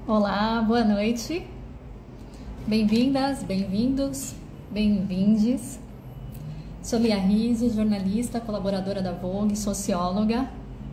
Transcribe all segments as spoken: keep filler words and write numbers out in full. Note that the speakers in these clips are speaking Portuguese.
Olá, boa noite. Bem-vindas, bem-vindos, bem-vindes. Sou Lia Rizzo, jornalista, colaboradora da Vogue, socióloga.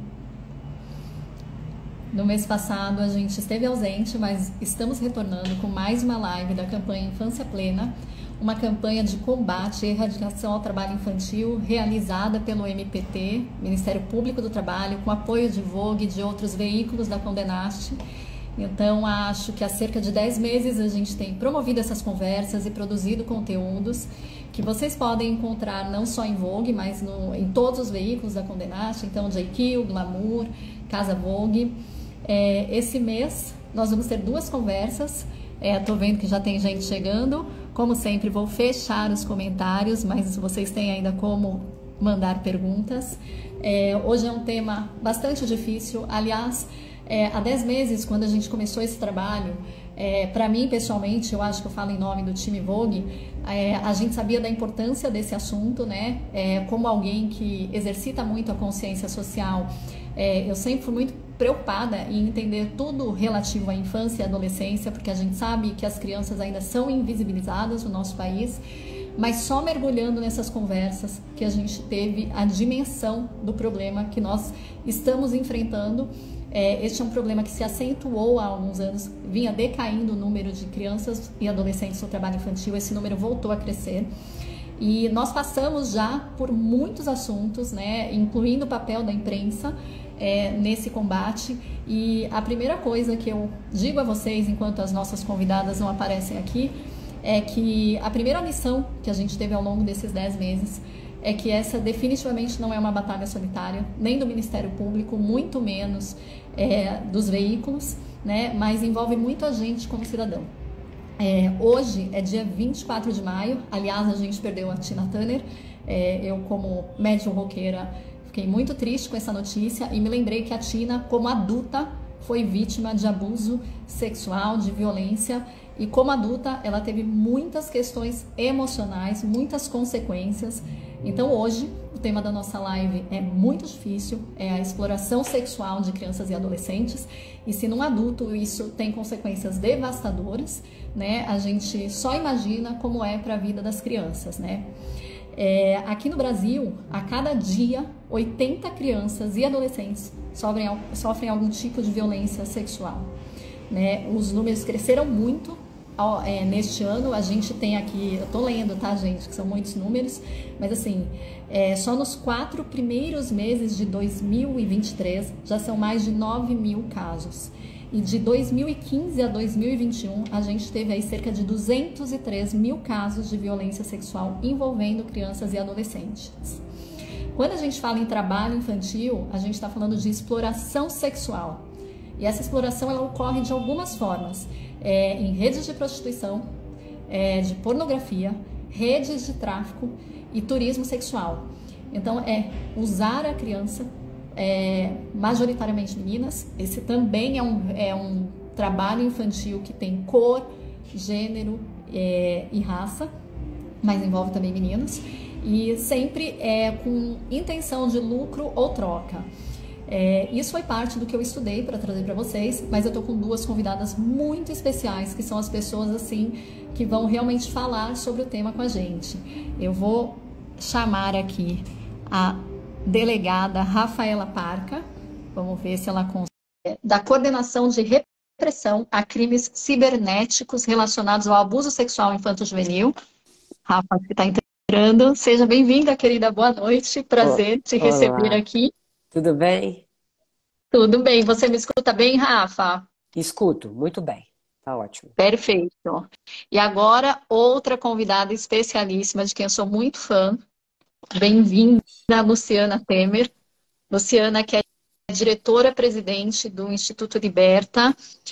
No mês passado a gente esteve ausente, mas estamos retornando com mais uma live da campanha Infância Plena, uma campanha de combate e erradicação ao trabalho infantil realizada pelo M P T, Ministério Público do Trabalho, com apoio de Vogue e de outros veículos da Condenaste. Então, acho que há cerca de dez meses a gente tem promovido essas conversas e produzido conteúdos que vocês podem encontrar não só em Vogue, mas no, em todos os veículos da Condenaste, então J Q, Glamour, Casa Vogue. É, esse mês nós vamos ter duas conversas, estou é, vendo que já tem gente chegando, como sempre vou fechar os comentários, mas vocês têm ainda como mandar perguntas. É, hoje é um tema bastante difícil, aliás, É, há dez meses, quando a gente começou esse trabalho, é, para mim, pessoalmente, eu acho que eu falo em nome do time Vogue, é, a gente sabia da importância desse assunto, né? É, como alguém que exercita muito a consciência social, é, eu sempre fui muito preocupada em entender tudo relativo à infância e adolescência, porque a gente sabe que as crianças ainda são invisibilizadas no nosso país, mas só mergulhando nessas conversas que a gente teve a dimensão do problema que nós estamos enfrentando. É, este é um problema que se acentuou há alguns anos, vinha decaindo o número de crianças e adolescentes no trabalho infantil, esse número voltou a crescer. E nós passamos já por muitos assuntos, né, incluindo o papel da imprensa é, nesse combate. E a primeira coisa que eu digo a vocês, enquanto as nossas convidadas não aparecem aqui, é que a primeira lição que a gente teve ao longo desses dez meses é que essa definitivamente não é uma batalha solitária, nem do Ministério Público, muito menos é, dos veículos, né? Mas envolve muito a gente como cidadão. É, hoje é dia vinte e quatro de maio, aliás, a gente perdeu a Tina Turner, é, eu como médium roqueira fiquei muito triste com essa notícia e me lembrei que a Tina, como adulta, foi vítima de abuso sexual, de violência, e como adulta ela teve muitas questões emocionais, muitas consequências. Então hoje o tema da nossa live é muito difícil, é a exploração sexual de crianças e adolescentes, e se num adulto isso tem consequências devastadoras, né, a gente só imagina como é para a vida das crianças, né? É, aqui no Brasil, a cada dia, oitenta crianças e adolescentes sofrem, sofrem algum tipo de violência sexual, né? Os números cresceram muito. É, neste ano a gente tem aqui, eu tô lendo, tá, gente, que são muitos números, mas assim, é, só nos quatro primeiros meses de dois mil e vinte e três já são mais de nove mil casos. E de dois mil e quinze a dois mil e vinte e um a gente teve aí cerca de duzentos e três mil casos de violência sexual envolvendo crianças e adolescentes. Quando a gente fala em trabalho infantil, a gente está falando de exploração sexual. E essa exploração ela ocorre de algumas formas. É, em redes de prostituição, é, de pornografia, redes de tráfico e turismo sexual. Então, é usar a criança, é, majoritariamente meninas. Esse também é um, é um trabalho infantil que tem cor, gênero é, e raça, mas envolve também meninos. E sempre é com intenção de lucro ou troca. É, isso foi parte do que eu estudei para trazer para vocês, mas eu tô com duas convidadas muito especiais, que são as pessoas assim que vão realmente falar sobre o tema com a gente. Eu vou chamar aqui a delegada Rafaela Parca, vamos ver se ela consegue, da Coordenação de Repressão a Crimes Cibernéticos Relacionados ao Abuso Sexual Infanto-Juvenil. Rafa, que está entrando, seja bem-vinda, querida, boa noite, prazer te receber Olá, aqui. tudo bem? Tudo bem, você me escuta bem, Rafa? Escuto, muito bem, tá ótimo. Perfeito. E agora, outra convidada especialíssima, de quem eu sou muito fã. Bem-vinda, Luciana Temer. Luciana, que é diretora-presidente do Instituto Liberta.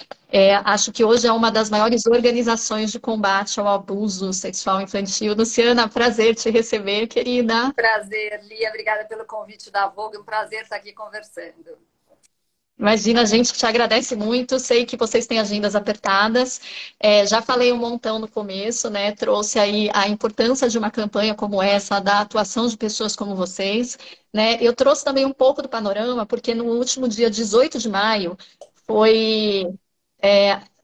É, acho que hoje é uma das maiores organizações de combate ao abuso sexual infantil. Luciana, prazer te receber, querida. Prazer, Lia. Obrigada pelo convite da Vogue. Um prazer estar aqui conversando. Imagina, a gente te agradece muito. Sei que vocês têm agendas apertadas. É, já falei um montão no começo, né? Trouxe aí a importância de uma campanha como essa, da atuação de pessoas como vocês, né? Eu trouxe também um pouco do panorama, porque no último dia dezoito de maio foi é,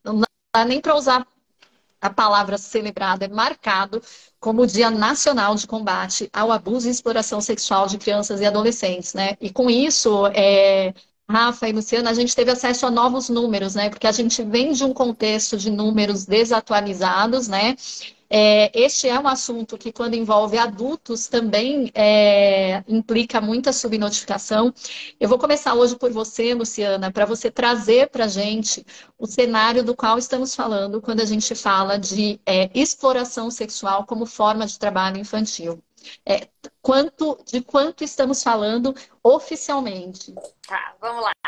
dá nem para usar a palavra celebrado, é marcado como o Dia Nacional de Combate ao Abuso e Exploração Sexual de Crianças e Adolescentes, né? E com isso, é, Rafa e Luciana, a gente teve acesso a novos números, né? Porque a gente vem de um contexto de números desatualizados, né? É, este é um assunto que, quando envolve adultos, também é, implica muita subnotificação. Eu vou começar hoje por você, Luciana, para você trazer para a gente o cenário do qual estamos falando quando a gente fala de é, exploração sexual como forma de trabalho infantil. É, quanto, de quanto estamos falando oficialmente? Tá, vamos lá.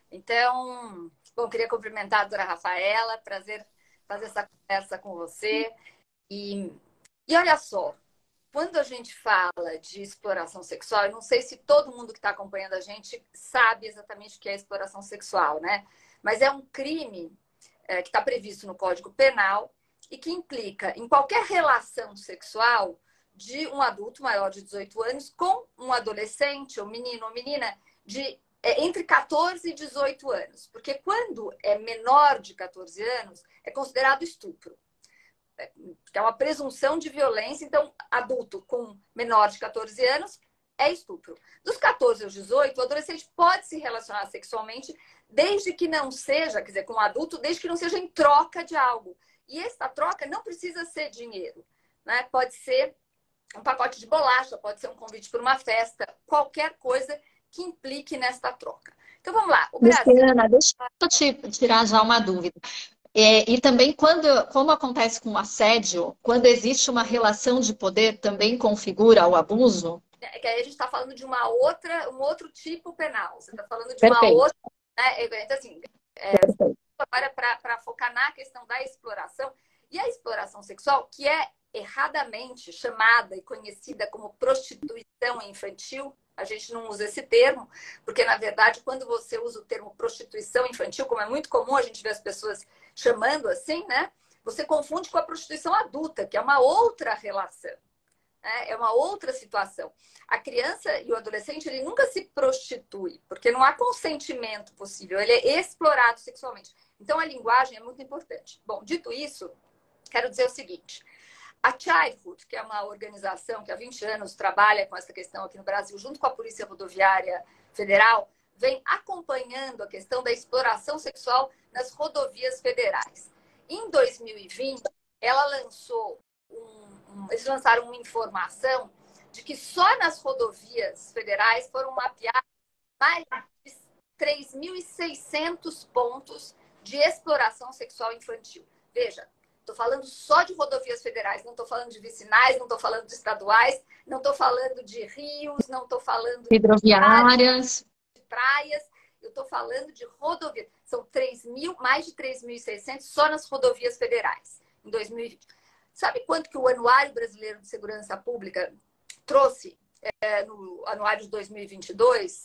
Então, bom, queria cumprimentar a doutora Rafaela, prazer fazer essa conversa com você. E, e olha só, quando a gente fala de exploração sexual, eu não sei se todo mundo que está acompanhando a gente sabe exatamente o que é exploração sexual, né? Mas é um crime é, que está previsto no Código Penal e que implica em qualquer relação sexual de um adulto maior de dezoito anos com um adolescente, ou menino ou menina, de é, entre quatorze e dezoito anos. Porque quando é menor de quatorze anos, é considerado estupro. Que é uma presunção de violência, então adulto com menor de quatorze anos é estupro. Dos quatorze aos dezoito, o adolescente pode se relacionar sexualmente desde que não seja, quer dizer, com o adulto, desde que não seja em troca de algo. E essa troca não precisa ser dinheiro, né? Pode ser um pacote de bolacha, pode ser um convite para uma festa, qualquer coisa que implique nesta troca. Então vamos lá. O Brasil... Luciana, deixa eu te tirar já uma dúvida. É, e também, quando, como acontece com o assédio, quando existe uma relação de poder, também configura o abuso? É que aí a gente está falando de uma outra, um outro tipo penal. Você está falando de Perfeito. uma outra... Né? Então, assim, é, agora para focar na questão da exploração. E a exploração sexual, que é erradamente chamada e conhecida como prostituição infantil, a gente não usa esse termo, porque, na verdade, quando você usa o termo prostituição infantil, como é muito comum a gente ver as pessoas chamando assim, né? Você confunde com a prostituição adulta, que é uma outra relação, né? É uma outra situação. A criança e o adolescente, ele nunca se prostitui, porque não há consentimento possível, ele é explorado sexualmente. Então, a linguagem é muito importante. Bom, dito isso, quero dizer o seguinte... A Childhood, que é uma organização que há vinte anos trabalha com essa questão aqui no Brasil, junto com a Polícia Rodoviária Federal, vem acompanhando a questão da exploração sexual nas rodovias federais. Em dois mil e vinte, ela lançou um, um, eles lançaram uma informação de que só nas rodovias federais foram mapeados mais de três mil e seiscentos pontos de exploração sexual infantil. Veja, estou falando só de rodovias federais, não estou falando de vicinais, não estou falando de estaduais, não estou falando de rios, não estou falando hidroviárias, de praias, eu estou falando de rodovias. São três mil, mais de três mil e seiscentos só nas rodovias federais, em dois mil e vinte. Sabe quanto que o Anuário Brasileiro de Segurança Pública trouxe é, no Anuário de dois mil e vinte e dois?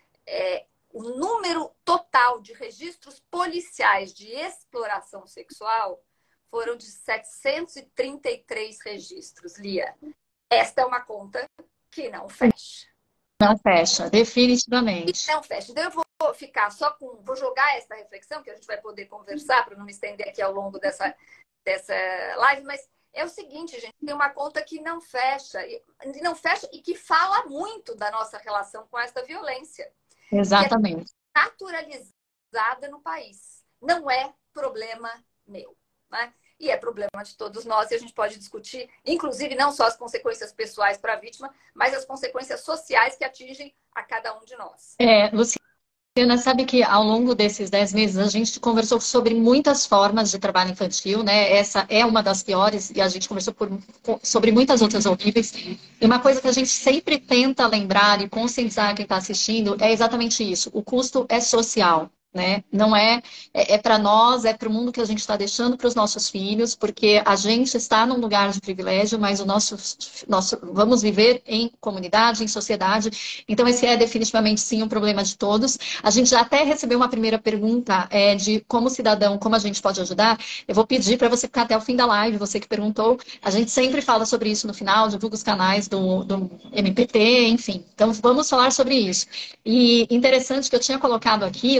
É, o número total de registros policiais de exploração sexual foram de setecentos e trinta e três registros, Lia. Esta é uma conta que não fecha. Não fecha, definitivamente. E não fecha. Então eu vou ficar só com... Vou jogar essa reflexão, que a gente vai poder conversar, para não me estender aqui ao longo dessa, dessa live, mas é o seguinte, gente, tem uma conta que não fecha, e não fecha e que fala muito da nossa relação com essa violência. Exatamente. Que é naturalizada no país. Não é problema meu, né? E é problema de todos nós, e a gente pode discutir, inclusive, não só as consequências pessoais para a vítima, mas as consequências sociais que atingem a cada um de nós. É, Luciana, sabe que ao longo desses dez meses a gente conversou sobre muitas formas de trabalho infantil, né? Essa é uma das piores, e a gente conversou por, sobre muitas outras horríveis. E uma coisa que a gente sempre tenta lembrar e conscientizar quem está assistindo é exatamente isso. O custo é social. Né? Não é, é, é para nós, é para o mundo que a gente está deixando para os nossos filhos, porque a gente está num lugar de privilégio, mas o nosso, nosso vamos viver em comunidade, em sociedade. Então esse é definitivamente sim um problema de todos. A gente já até recebeu uma primeira pergunta é, de como cidadão, como a gente pode ajudar. Eu vou pedir para você ficar até o fim da live, você que perguntou. A gente sempre fala sobre isso no final, divulga os canais do, do M P T, enfim. Então vamos falar sobre isso. E interessante que eu tinha colocado aqui, Luciana, que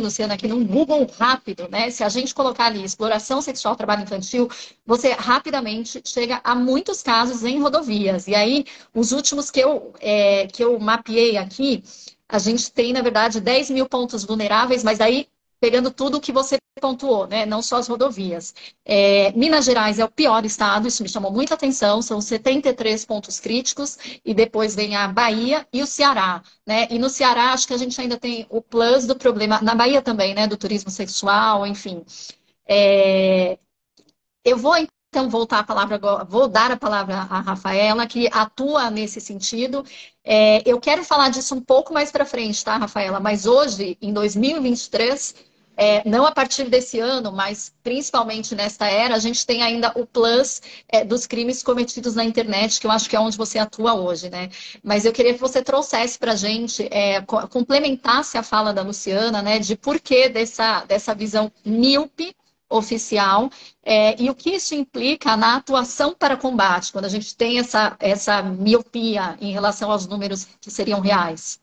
que num Google rápido, né? Se a gente colocar ali exploração sexual, trabalho infantil, você rapidamente chega a muitos casos em rodovias. E aí, os últimos que eu, é, que eu mapeei aqui, a gente tem, na verdade, dez mil pontos vulneráveis, mas daí pegando tudo o que você pontuou, né? Não só as rodovias. É, Minas Gerais é o pior estado, isso me chamou muita atenção, são setenta e três pontos críticos, e depois vem a Bahia e o Ceará, né? E no Ceará, acho que a gente ainda tem o plus do problema, na Bahia também, né? Do turismo sexual, enfim. É, eu vou então voltar a palavra agora, vou dar a palavra à Rafaela, que atua nesse sentido. É, eu quero falar disso um pouco mais para frente, tá, Rafaela? Mas hoje, em dois mil e vinte e três, é, não a partir desse ano, mas principalmente nesta era, a gente tem ainda o plus é, dos crimes cometidos na internet, que eu acho que é onde você atua hoje, né? Mas eu queria que você trouxesse para a gente, é, complementasse a fala da Luciana, né, de porquê dessa, dessa visão míope oficial, é, e o que isso implica na atuação para combate, quando a gente tem essa, essa miopia em relação aos números que seriam reais.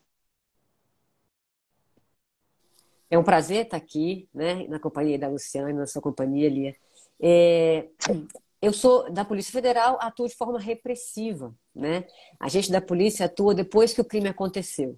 É um prazer estar aqui, né, na companhia da Luciana, na sua companhia, Lia. É, eu sou da Polícia Federal, atuo de forma repressiva, né? A gente da polícia atua depois que o crime aconteceu.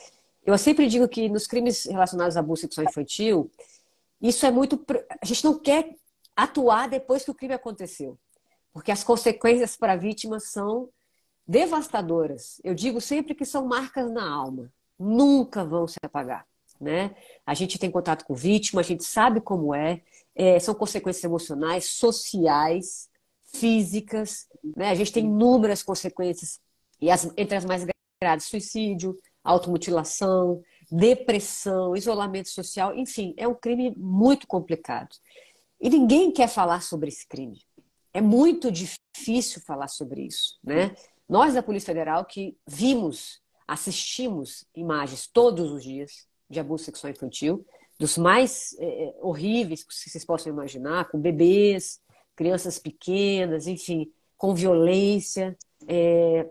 Eu sempre digo que nos crimes relacionados a abuso sexual infantil, isso é muito. A gente não quer atuar depois que o crime aconteceu, porque as consequências para a vítima são devastadoras. Eu digo sempre que são marcas na alma, nunca vão se apagar, né? A gente tem contato com vítima, a gente sabe como é, é são consequências emocionais, sociais, físicas, né? A gente tem inúmeras consequências, e as, entre as mais graves, suicídio, automutilação, depressão, isolamento social, enfim, é um crime muito complicado. E ninguém quer falar sobre esse crime. É muito difícil falar sobre isso, né? Nós da Polícia Federal que vimos, assistimos imagens todos os dias de abuso sexual infantil, dos mais é, horríveis que vocês possam imaginar, com bebês, crianças pequenas, enfim, com violência, é,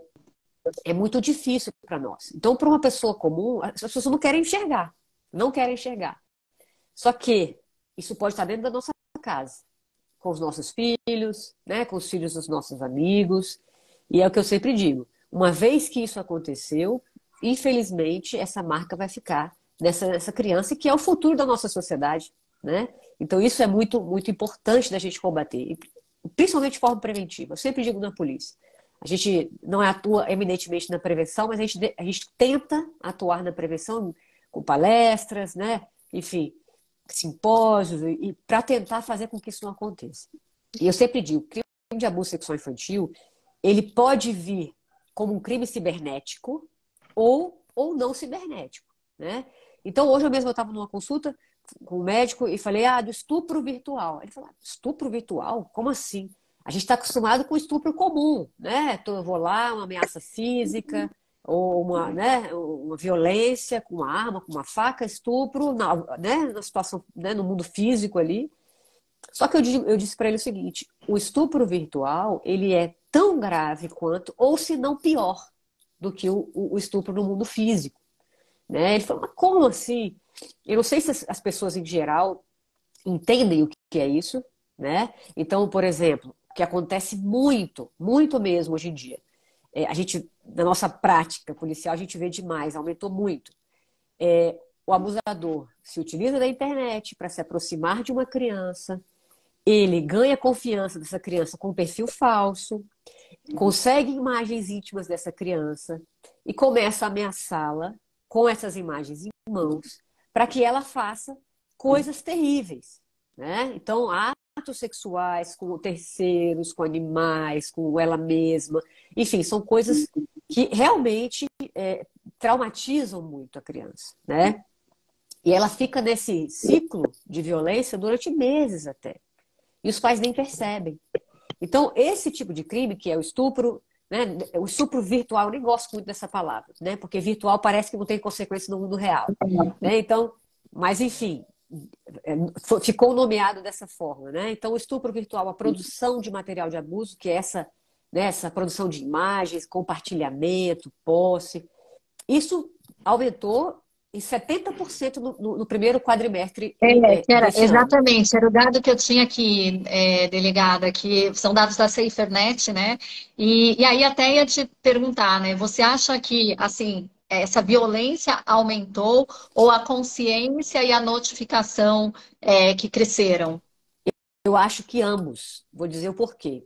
é muito difícil para nós. Então, para uma pessoa comum, as pessoas não querem enxergar, não querem enxergar. Só que isso pode estar dentro da nossa casa, com os nossos filhos, né, com os filhos dos nossos amigos. E é o que eu sempre digo, uma vez que isso aconteceu, infelizmente, essa marca vai ficar nessa, nessa criança, que é o futuro da nossa sociedade, né? Então, isso é muito, muito importante da gente combater, principalmente de forma preventiva. Eu sempre digo na polícia, a gente não atua eminentemente na prevenção, mas a gente, a gente tenta atuar na prevenção com palestras, né? Enfim, simpósios, e para tentar fazer com que isso não aconteça. E eu sempre digo, o crime de abuso sexual infantil, ele pode vir como um crime cibernético ou, ou não cibernético, né? Então, hoje eu mesmo estava numa consulta com um médico e falei, ah, do estupro virtual. Ele falou, estupro virtual? Como assim? A gente está acostumado com estupro comum, né? Então, eu vou lá, uma ameaça física, ou uma, né, uma violência com uma arma, com uma faca, estupro, na, né, na situação, né, no mundo físico ali. Só que eu, eu disse para ele o seguinte, o estupro virtual, ele é tão grave quanto, ou se não pior, do que o, o estupro no mundo físico. Né? Ele falou, mas como assim? Eu não sei se as, as pessoas em geral entendem o que é isso, né? Então, por exemplo, o que acontece muito, muito mesmo hoje em dia, é, a gente, na nossa prática policial, a gente vê demais, aumentou muito. É, o abusador se utiliza da internet para se aproximar de uma criança, ele ganha confiança dessa criança com um perfil falso, consegue imagens íntimas dessa criança e começa a ameaçá-la com essas imagens em mãos para que ela faça coisas terríveis, né? Então, atos sexuais com terceiros, com animais, com ela mesma, enfim, são coisas que realmente é, traumatizam muito a criança, né? E ela fica nesse ciclo de violência durante meses até. E os pais nem percebem. Então, esse tipo de crime, que é o estupro, né? O estupro virtual, eu nem gosto muito dessa palavra, né? Porque virtual parece que não tem consequência no mundo real. Né? Então, mas enfim, ficou nomeado dessa forma, né? Então, o estupro virtual, a produção de material de abuso, que é essa, né, essa produção de imagens, compartilhamento, posse, isso aumentou e setenta por cento no, no, no primeiro quadrimestre É, é, que era, desse ano. exatamente, era o dado que eu tinha aqui, é, delegada, que são dados da SaferNet, né? E, e aí até ia te perguntar, né? Você acha que, assim, essa violência aumentou ou a consciência e a notificação, é, que cresceram? Eu acho que ambos. Vou dizer o porquê.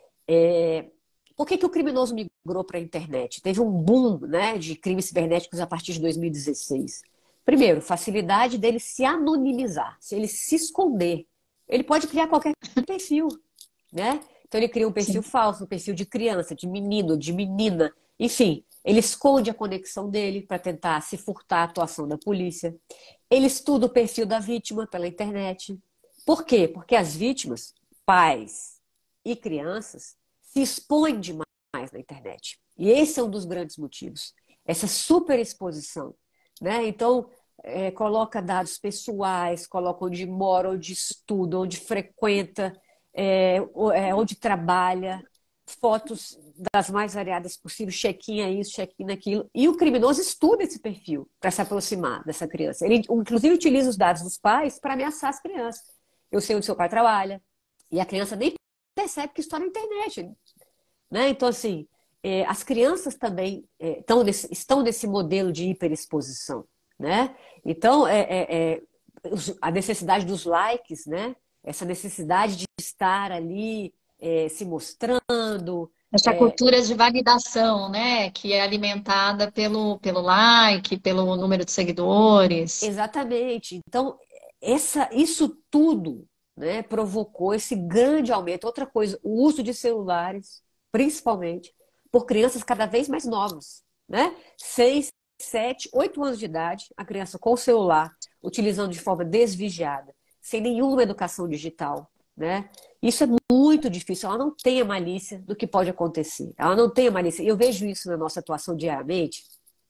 É, por que que o criminoso migrou para a internet? Teve um boom, né, de crimes cibernéticos a partir de dois mil e dezesseis. Primeiro, facilidade dele se anonimizar, se ele se esconder. Ele pode criar qualquer perfil, né? Então ele cria um perfil Sim. falso, um perfil de criança, de menino, de menina, enfim. Ele esconde a conexão dele para tentar se furtar a atuação da polícia. Ele estuda o perfil da vítima pela internet. Por quê? Porque as vítimas, pais e crianças, se expõem demais na internet. E esse é um dos grandes motivos. Essa superexposição, né? Então, é, coloca dados pessoais, coloca onde mora, onde estuda, onde frequenta, é, é, onde trabalha, fotos das mais variadas possíveis, check-in a isso, check-in naquilo. E o criminoso estuda esse perfil para se aproximar dessa criança. Ele, inclusive, utiliza os dados dos pais para ameaçar as crianças. Eu sei onde seu pai trabalha. E a criança nem percebe que está na internet. Né? Então, assim, é, as crianças também é, estão, nesse, estão nesse modelo de hiperexposição. Né? Então, é, é, é, a necessidade dos likes, né? Essa necessidade de estar ali é, se mostrando. Essa É, cultura de validação, né? Que é alimentada pelo, pelo like, pelo número de seguidores. exatamente. Então, essa, isso tudo, né, provocou esse grande aumento. Outra coisa, o uso de celulares, principalmente, por crianças cada vez mais novas. Né? Seis, sete, oito anos de idade, a criança com o celular, utilizando de forma desvigiada, sem nenhuma educação digital. Né? Isso é muito difícil. Ela não tem a malícia do que pode acontecer. Ela não tem a malícia. Eu vejo isso na nossa atuação diariamente.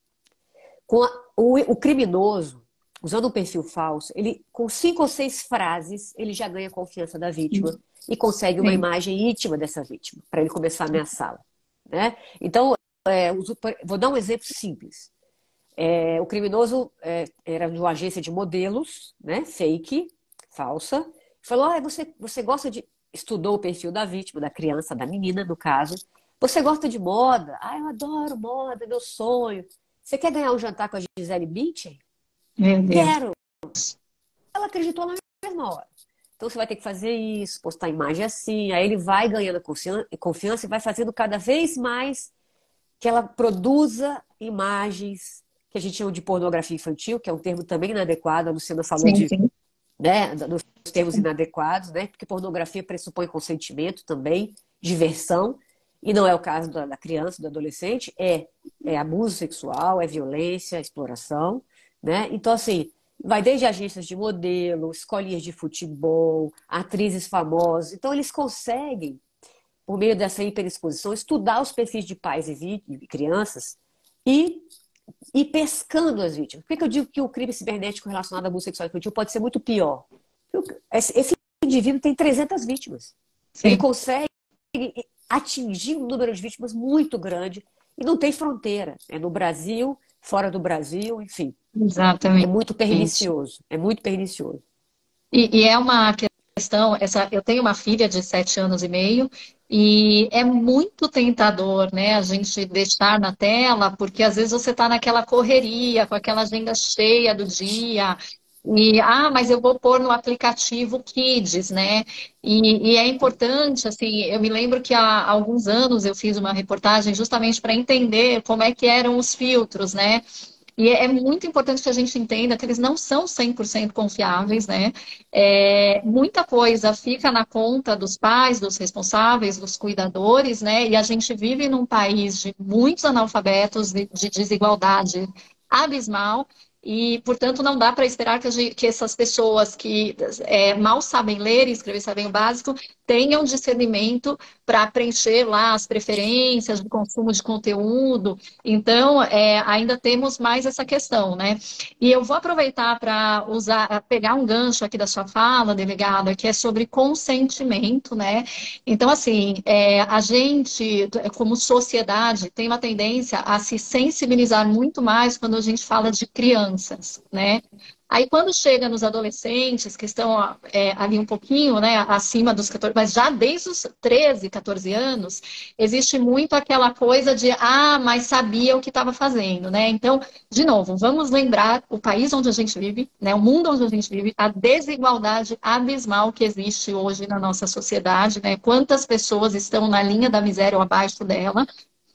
Com a, o, o criminoso, usando um perfil falso, ele com cinco ou seis frases, ele já ganha a confiança da vítima e consegue uma Sim. imagem íntima dessa vítima, para ele começar a ameaçá-la. Né? Então, é, vou dar um exemplo simples. É, o criminoso é, era de uma agência de modelos, né, fake, falsa, falou, ah, você, você gosta de... Estudou o perfil da vítima, da criança, da menina, no caso. Você gosta de moda? Ah, eu adoro moda, é meu sonho. Você quer ganhar um jantar com a Gisele Bündchen? Meu Deus. Quero. Ela acreditou na mesma hora. Então você vai ter que fazer isso, postar imagem assim. Aí ele vai ganhando confiança e vai fazendo cada vez mais que ela produza imagens que a gente chama de pornografia infantil, que é um termo também inadequado. A Luciana falou Sim, de, sim. né, dos termos inadequados, né? Porque pornografia pressupõe consentimento também, diversão, e não é o caso da, da criança, do adolescente, é, é abuso sexual, é violência, exploração, né? Então, assim, vai desde agências de modelo, escolinhas de futebol, atrizes famosas. Então, eles conseguem, por meio dessa hiperexposição, estudar os perfis de pais e, vi- e crianças e ir pescando as vítimas. Por que que eu digo que o crime cibernético relacionado a abuso sexual infantil pode ser muito pior? Porque Esse esse indivíduo tem trezentas vítimas. Ele Sim, consegue atingir um número de vítimas muito grande e não tem fronteira. É no Brasil, fora do Brasil, enfim. É exatamente. muito pernicioso. É muito pernicioso. E, e é uma questão, essa, eu tenho uma filha de sete anos e meio e é muito tentador, né, a gente deixar na tela, porque às vezes você está naquela correria, com aquela agenda cheia do dia, e, ah, mas eu vou pôr no aplicativo Kids, né? E, e é importante, assim, eu me lembro que há alguns anos eu fiz uma reportagem justamente para entender como é que eram os filtros, né? E é é muito importante que a gente entenda que eles não são cem por cento confiáveis, né? É, muita coisa fica na conta dos pais, dos responsáveis, dos cuidadores, né? E a gente vive num país de muitos analfabetos, de, de desigualdade abismal. E, portanto, não dá para esperar que, a gente- que essas pessoas que é, mal sabem ler e escrever, sabem o básico, tenham discernimento para preencher lá as preferências de consumo de conteúdo. Então, é, ainda temos mais essa questão, né? E eu vou aproveitar para usar, pegar um gancho aqui da sua fala, delegada, que é sobre consentimento, né? Então, assim, é, a gente, como sociedade, tem uma tendência a se sensibilizar muito mais quando a gente fala de criança. crianças, né? Aí, quando chega nos adolescentes, que estão é, ali um pouquinho, né, acima dos quatorze, mas já desde os treze, quatorze anos, existe muito aquela coisa de, ah, mas sabia o que estava fazendo, né? Então, de novo, vamos lembrar o país onde a gente vive, né, o mundo onde a gente vive, a desigualdade abismal que existe hoje na nossa sociedade, né? Quantas pessoas estão na linha da miséria ou abaixo dela,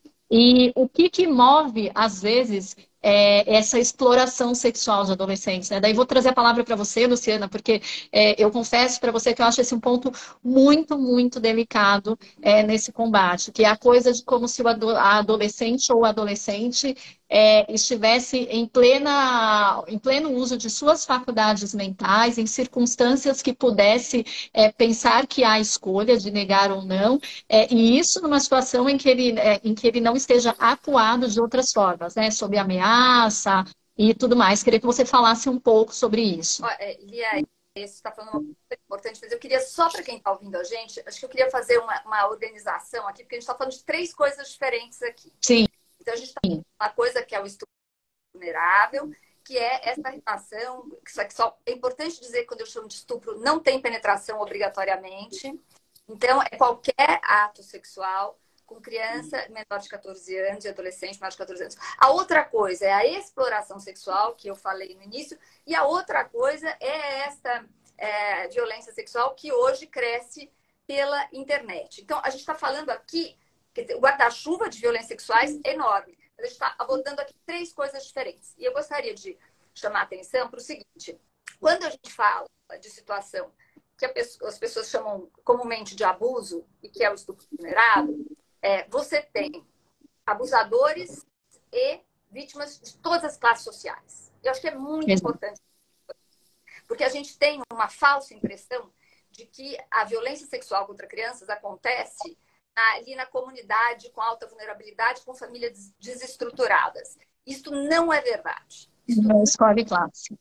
e o que que move, às vezes, é, essa exploração sexual de adolescentes, né? Daí vou trazer a palavra para você, Luciana, porque é, eu confesso para você que eu acho esse um ponto muito, muito delicado é, nesse combate, que é a coisa de como se o ado a adolescente ou o adolescente é, estivesse em, plena, em pleno uso de suas faculdades mentais, em circunstâncias que pudesse é, pensar que há escolha de negar ou não, é, e isso numa situação em que ele, é, em que ele não esteja acuado de outras formas, né? Sob ameaça e tudo mais. Queria que você falasse um pouco sobre isso. É, Lia, você está falando uma coisa importante, mas eu queria, só para quem está ouvindo a gente, acho que eu queria fazer uma, uma organização aqui, porque a gente está falando de três coisas diferentes aqui. Sim. Então, a gente está falando de uma coisa que é o estupro vulnerável, que é essa relação, que só é importante dizer que quando eu chamo de estupro, não tem penetração obrigatoriamente. Então, é qualquer ato sexual com criança menor de quatorze anos e adolescente menor de quatorze anos. A outra coisa é a exploração sexual, que eu falei no início, e a outra coisa é essa é, violência sexual que hoje cresce pela internet. Então, a gente está falando aqui, o guarda-chuva de violências sexuais é enorme, mas a gente está abordando aqui três coisas diferentes. E eu gostaria de chamar a atenção para o seguinte: quando a gente fala de situação que as pessoas chamam comumente de abuso, e que é o estupro vulnerável, é, você tem abusadores e vítimas de todas as classes sociais. Eu acho que é muito Exato. importante, porque a gente tem uma falsa impressão de que a violência sexual contra crianças acontece ali na comunidade com alta vulnerabilidade, com famílias desestruturadas. Isso não é verdade. Isso não escolhe classe.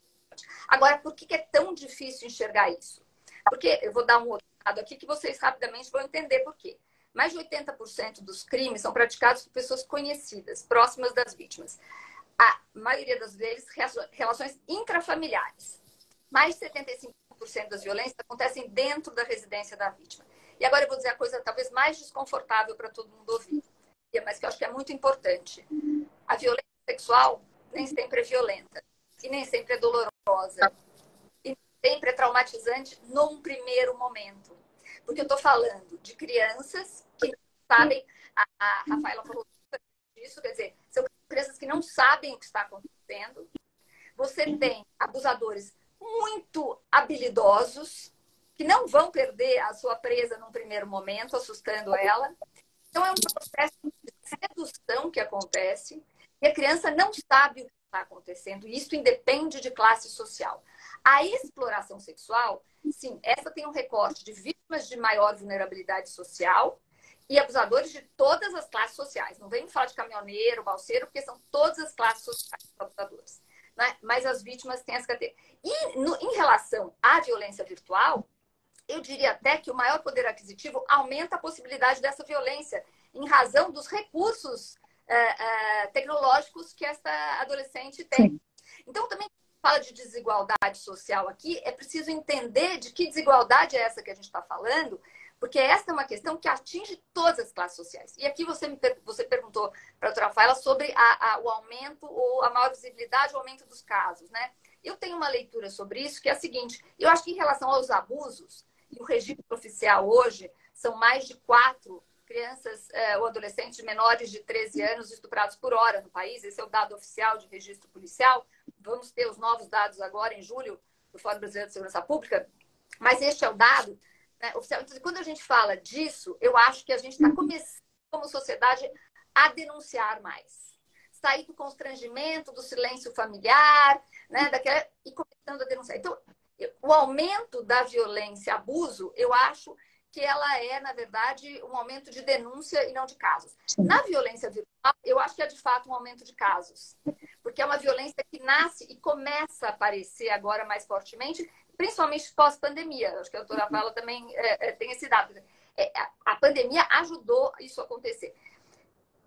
Agora, por que é tão difícil enxergar isso? Porque eu vou dar um outro dado aqui que vocês rapidamente vão entender por quê. Mais de oitenta por cento dos crimes são praticados por pessoas conhecidas, próximas das vítimas. A maioria das vezes, relações intrafamiliares. Mais de setenta e cinco por cento das violências acontecem dentro da residência da vítima. E agora eu vou dizer a coisa talvez mais desconfortável para todo mundo ouvir, mas que eu acho que é muito importante. A violência sexual nem sempre é violenta e nem sempre é dolorosa. E sempre é traumatizante num primeiro momento. Porque eu estou falando de crianças que não sabem, a, a Rafaela falou disso, quer dizer, são crianças que não sabem o que está acontecendo. Você tem abusadores muito habilidosos, que não vão perder a sua presa num primeiro momento, assustando ela. Então, é um processo de sedução que acontece e a criança não sabe o que está acontecendo. E isso independe de classe social. A exploração sexual, sim, essa tem um recorte de vítimas de maior vulnerabilidade social e abusadores de todas as classes sociais. Não vem me falar de caminhoneiro, balseiro, porque são todas as classes sociais abusadores. Né? Mas as vítimas têm essa categoria. E no, em relação à violência virtual, eu diria até que o maior poder aquisitivo aumenta a possibilidade dessa violência, em razão dos recursos é, é, tecnológicos que essa adolescente tem. Sim. Então, também fala de desigualdade social aqui, é preciso entender de que desigualdade é essa que a gente está falando, porque essa é uma questão que atinge todas as classes sociais. E aqui você, me per você perguntou para a doutora Rafaela sobre a, a, o aumento ou a maior visibilidade, o aumento dos casos, né? Eu tenho uma leitura sobre isso, que é a seguinte: eu acho que em relação aos abusos, e o registro oficial hoje são mais de quatro crianças eh, ou adolescentes menores de treze anos estuprados por hora no país. Esse é o dado oficial de registro policial. Vamos ter os novos dados agora em julho do Fórum Brasileiro de Segurança Pública. Mas este é o dado, né, oficial. Então, quando a gente fala disso, eu acho que a gente está começando, como sociedade, a denunciar mais. Sair do constrangimento, do silêncio familiar, né, daquela, e começando a denunciar. Então, o aumento da violência, abuso, eu acho que ela é, na verdade, um aumento de denúncia e não de casos. Na violência virtual, eu acho que é, de fato, um aumento de casos. Porque é uma violência que nasce e começa a aparecer agora mais fortemente, principalmente pós-pandemia. Acho que a doutora Rafaela também é, é, tem esse dado. É, a, a pandemia ajudou isso a acontecer.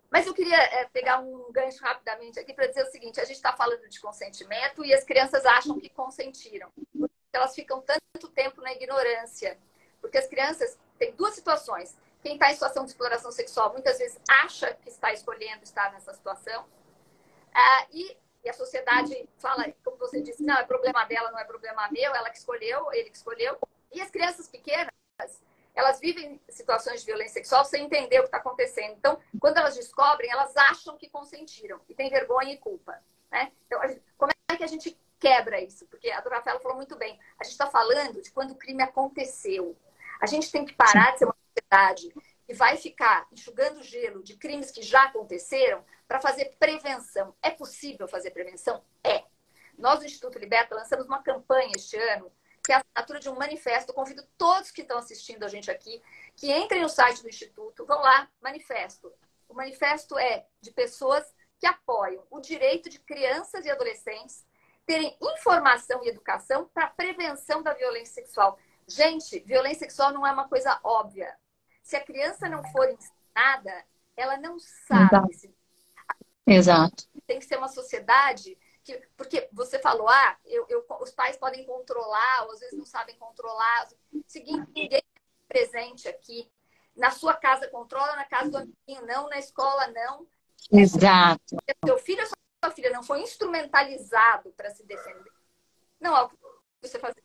Mas eu queria é, pegar um gancho rapidamente aqui para dizer o seguinte: a gente está falando de consentimento e as crianças acham que consentiram. Elas ficam tanto tempo na ignorância. Porque as crianças têm duas situações. Quem está em situação de exploração sexual muitas vezes acha que está escolhendo estar nessa situação. Ah, e, e a sociedade fala, como você disse, não, é problema dela, não é problema meu, ela que escolheu, ele que escolheu. E as crianças pequenas, elas vivem situações de violência sexual sem entender o que está acontecendo. Então, quando elas descobrem, elas acham que consentiram e têm vergonha e culpa. Né? Então, como é que a gente quebra isso? Porque a Dona Rafaela falou muito bem. A gente está falando de quando o crime aconteceu. A gente tem que parar de ser uma sociedade que vai ficar enxugando gelo de crimes que já aconteceram para fazer prevenção. É possível fazer prevenção? É. Nós, do Instituto Liberta, lançamos uma campanha este ano, que é a assinatura de um manifesto. Eu convido todos que estão assistindo a gente aqui, que entrem no site do Instituto, vão lá, manifesto. O manifesto é de pessoas que apoiam o direito de crianças e adolescentes terem informação e educação para a prevenção da violência sexual. Gente, violência sexual não é uma coisa óbvia. Se a criança não for ensinada, ela não sabe. Exato. Exato. Tem que ser uma sociedade que... Porque você falou, ah, eu, eu, os pais podem controlar, ou às vezes não sabem controlar. Seguinte, ninguém é presente aqui. Na sua casa controla, na casa do amiguinho não, na escola não. Exato. Se seu filho ou sua filha não foi instrumentalizado para se defender, não é o que você fazer.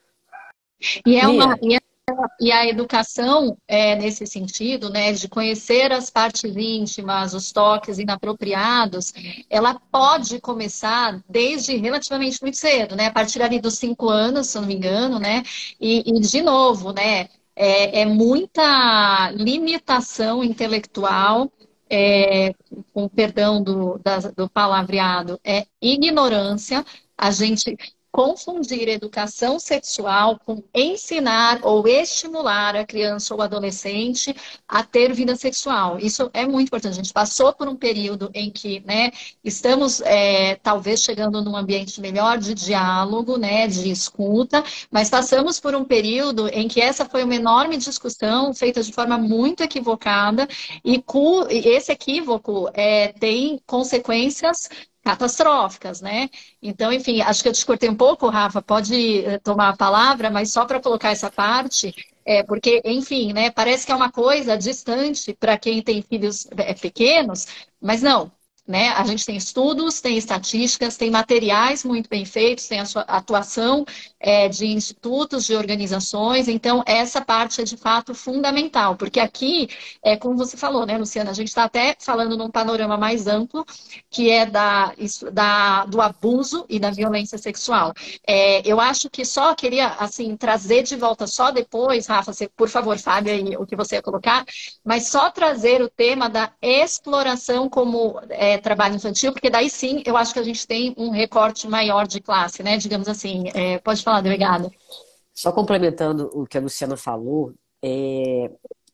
E, é uma, e, a, e a educação, é, nesse sentido, né, de conhecer as partes íntimas, os toques inapropriados, ela pode começar desde relativamente muito cedo, né, a partir ali dos cinco anos, se eu não me engano, né, e, e de novo, né, é, é muita limitação intelectual, é, com perdão do, da, do palavreado, é ignorância, a gente confundir educação sexual com ensinar ou estimular a criança ou adolescente a ter vida sexual. Isso é muito importante. A gente passou por um período em que, né, estamos é, talvez chegando num ambiente melhor de diálogo, né, de escuta, mas passamos por um período em que essa foi uma enorme discussão feita de forma muito equivocada e, cu, e esse equívoco é, tem consequências catastróficas, né? Então, enfim, acho que eu te cortei um pouco, Rafa, pode tomar a palavra, mas só para colocar essa parte, é, porque, enfim, né, parece que é uma coisa distante para quem tem filhos é, pequenos, mas não. Né? A gente tem estudos, tem estatísticas, tem materiais muito bem feitos, tem a sua atuação é, de institutos, de organizações, então essa parte é de fato fundamental, porque aqui, é, como você falou, né, Luciana, a gente está até falando num panorama mais amplo, que é da, isso, da, do abuso e da violência sexual. É, eu acho que só queria, assim, trazer de volta só depois, Rafa, você, por favor, fale aí o que você ia colocar, mas só trazer o tema da exploração como é, trabalho infantil, porque daí sim eu acho que a gente tem um recorte maior de classe, né? Digamos assim. É, pode falar, delegada. Só complementando o que a Luciana falou, é,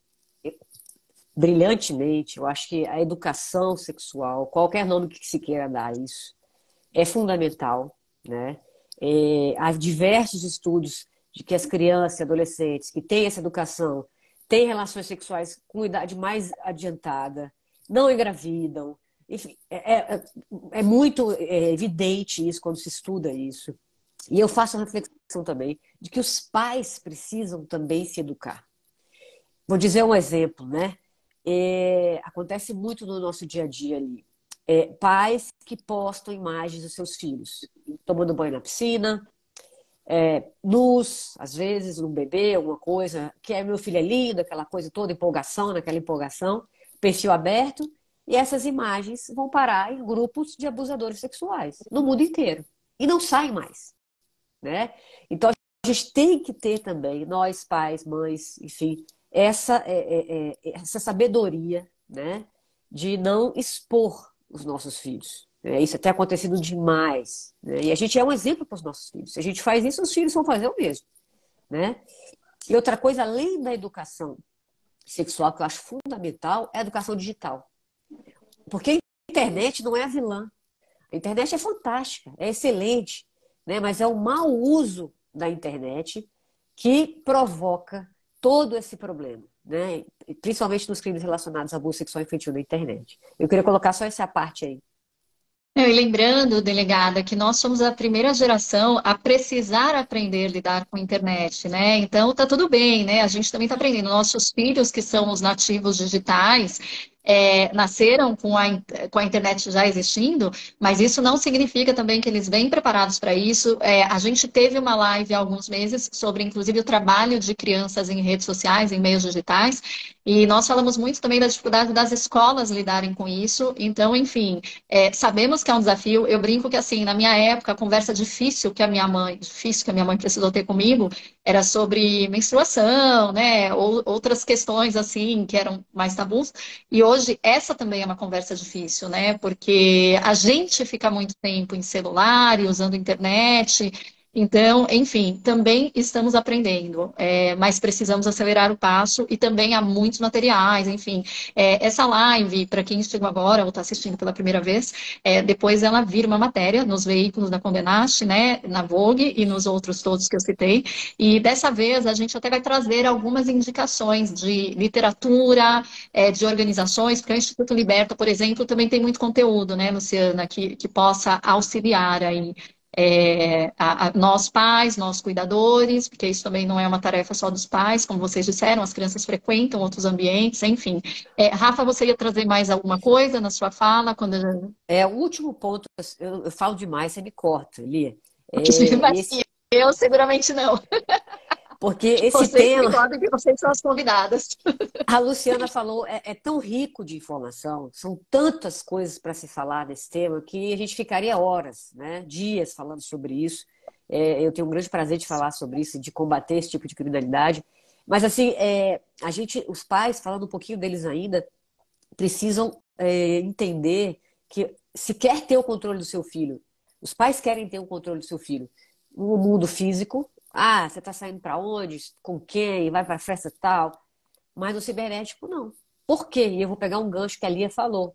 brilhantemente, eu acho que a educação sexual, qualquer nome que se queira dar a isso, é fundamental, né? É, há diversos estudos de que as crianças e adolescentes que têm essa educação têm relações sexuais com idade mais adiantada, não engravidam. Enfim, é, é, é muito é, evidente isso quando se estuda isso. E eu faço a reflexão também de que os pais precisam também se educar. Vou dizer um exemplo, né? É, acontece muito no nosso dia a dia ali. É, pais que postam imagens dos seus filhos tomando banho na piscina, é, nus, às vezes, um bebê, alguma coisa, que é meu filho é lindo, aquela coisa toda, empolgação, naquela empolgação, perfil aberto. E essas imagens vão parar em grupos de abusadores sexuais no mundo inteiro. E não saem mais. Né? Então, a gente tem que ter também, nós, pais, mães, enfim, essa, é, é, essa sabedoria, né, de não expor os nossos filhos. Né? Isso tem acontecido demais. Né? E a gente é um exemplo para os nossos filhos. Se a gente faz isso, os filhos vão fazer o mesmo. Né? E outra coisa, além da educação sexual, que eu acho fundamental, é a educação digital. Porque a internet não é a vilã. A internet é fantástica, é excelente, né? Mas é o mau uso da internet que provoca todo esse problema, né? Principalmente nos crimes relacionados ao abuso sexual infantil na internet. Eu queria colocar só essa parte aí. Não, e lembrando, delegada, que nós somos a primeira geração a precisar aprender a lidar com a internet, né? Então tá tudo bem, né? A gente também está aprendendo. Nossos filhos, que são os nativos digitais, é, nasceram com a, in- com a internet já existindo, mas isso não significa também que eles vêm preparados para isso. É, a gente teve uma live há alguns meses sobre, inclusive, o trabalho de crianças em redes sociais, em meios digitais, e nós falamos muito também da dificuldade das escolas lidarem com isso. Então, enfim. É, sabemos que é um desafio. Eu brinco que, assim, na minha época, a conversa difícil que a minha mãe, difícil que a minha mãe precisou ter comigo, era sobre menstruação, né? Ou outras questões, assim, que eram mais tabus. E hoje, essa também é uma conversa difícil, né? Porque a gente fica muito tempo em celular e usando internet. Então, enfim, também estamos aprendendo, é, mas precisamos acelerar o passo e também há muitos materiais, enfim. É, essa live, para quem chegou agora ou está assistindo pela primeira vez, é, depois ela vira uma matéria nos veículos da Condé Nast, né, na Vogue e nos outros todos que eu citei. E dessa vez a gente até vai trazer algumas indicações de literatura, é, de organizações, porque o Instituto Liberta, por exemplo, também tem muito conteúdo, né, Luciana, que, que possa auxiliar aí. É, a, a, nós pais, nós cuidadores, porque isso também não é uma tarefa só dos pais, como vocês disseram, as crianças frequentam outros ambientes, enfim. É, Rafa, você ia trazer mais alguma coisa na sua fala? Quando... É, o último ponto, eu, eu falo demais, você me corta, Lia. É, Mas esse, eu seguramente não. porque esse Vocês que tema, podem, que vocês são as convidadas. a Luciana falou, é, é tão rico de informação, são tantas coisas para se falar desse tema que a gente ficaria horas, né, dias falando sobre isso. É, eu tenho um grande prazer de falar sobre isso, de combater esse tipo de criminalidade. Mas assim, é, a gente, os pais, falando um pouquinho deles ainda, precisam é, entender que se quer ter o controle do seu filho, os pais querem ter o controle do seu filho no mundo físico. Ah, você está saindo para onde? Com quem? Vai para a festa tal? Mas no cibernético, não. Por quê? E eu vou pegar um gancho que a Lia falou.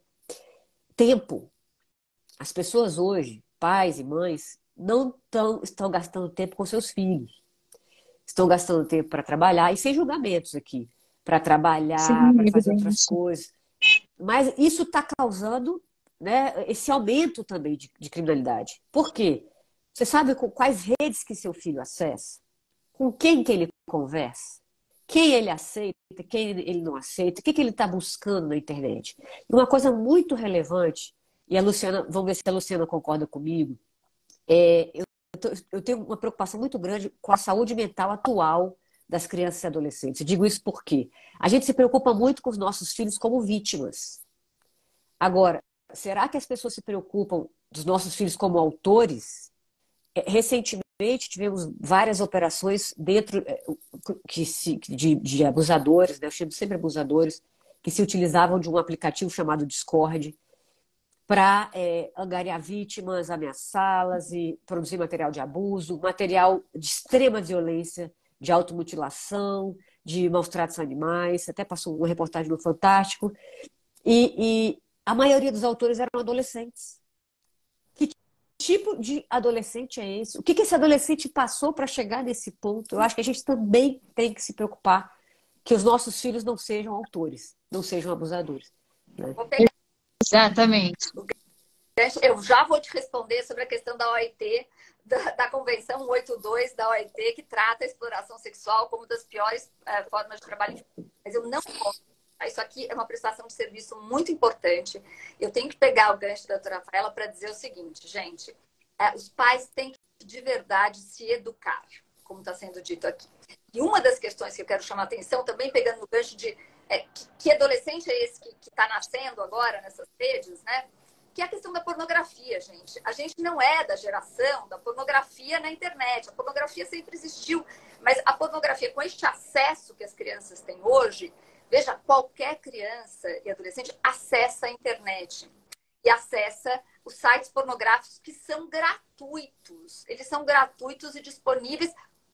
Tempo. As pessoas hoje, pais e mães, não tão, estão gastando tempo com seus filhos. Estão gastando tempo para trabalhar, e sem julgamentos aqui, para trabalhar, Sim, para fazer outras evidente. coisas. Mas isso está causando, né, esse aumento também de, de criminalidade. Por quê? Você sabe com quais redes que seu filho acessa? Com quem que ele conversa? Quem ele aceita, quem ele não aceita, o que, que ele está buscando na internet. E uma coisa muito relevante, e a Luciana, vamos ver se a Luciana concorda comigo, é, eu, tô- eu tenho uma preocupação muito grande com a saúde mental atual das crianças e adolescentes. Eu digo isso porque a gente se preocupa muito com os nossos filhos como vítimas. Agora, será que as pessoas se preocupam dos nossos filhos como autores? É, recentemente tivemos várias operações dentro é, que se- de, de abusadores, né? Eu chamo sempre abusadores, que se utilizavam de um aplicativo chamado Discord para é, angariar vítimas, ameaçá-las e produzir material de abuso, material de extrema violência, de automutilação, de maus tratos a animais. Até passou uma reportagem no Fantástico. E, e a maioria dos autores eram adolescentes. Que tipo de adolescente é esse? O que, que esse adolescente passou para chegar nesse ponto? Eu acho que a gente também tem que se preocupar que os nossos filhos não sejam autores, não sejam abusadores, né? Vou pegar Exatamente. o gancho. Eu já vou te responder sobre a questão da O I T, da, da Convenção cento e oitenta e dois da O I T, que trata a exploração sexual como uma das piores eh, formas de trabalho infantil. Mas eu não posso. Isso aqui é uma prestação de serviço muito importante. Eu tenho que pegar o gancho da doutora Rafaela para dizer o seguinte, gente. eh, os pais têm que, de verdade, se educar, como está sendo dito aqui. E uma das questões que eu quero chamar a atenção, também pegando no gancho de é, que, que adolescente é esse que está nascendo agora nessas redes, né? Que é a questão da pornografia, gente. A gente não é da geração da pornografia na internet. A pornografia sempre existiu, mas a pornografia, com este acesso que as crianças têm hoje, veja, qualquer criança e adolescente acessa a internet e acessa os sites pornográficos que são gratuitos. Eles são gratuitos e disponíveis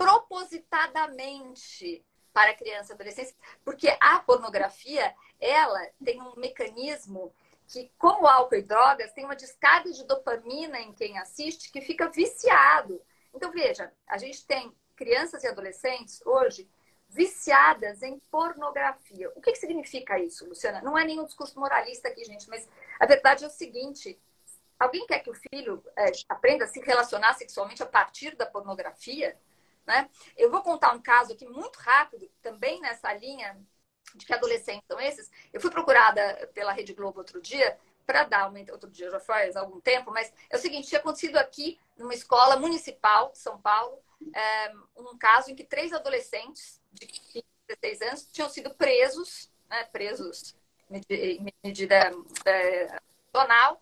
propositadamente para criança e adolescente, porque a pornografia, ela tem um mecanismo que, como álcool e drogas, tem uma descarga de dopamina em quem assiste que fica viciado. Então, veja, a gente tem crianças e adolescentes hoje viciadas em pornografia. O que, que significa isso, Luciana? Não é nenhum discurso moralista aqui, gente, mas a verdade é o seguinte: alguém quer que o filho é, aprenda a se relacionar sexualmente a partir da pornografia? Né? Eu vou contar um caso aqui muito rápido, também nessa linha de que adolescentes são esses. Eu fui procurada pela Rede Globo outro dia para dar uma... Outro dia, já faz algum tempo, mas é o seguinte: tinha acontecido aqui numa escola municipal de São Paulo, é, um caso em que três adolescentes de quinze, dezesseis anos tinham sido presos, né, presos em medida é, nacional,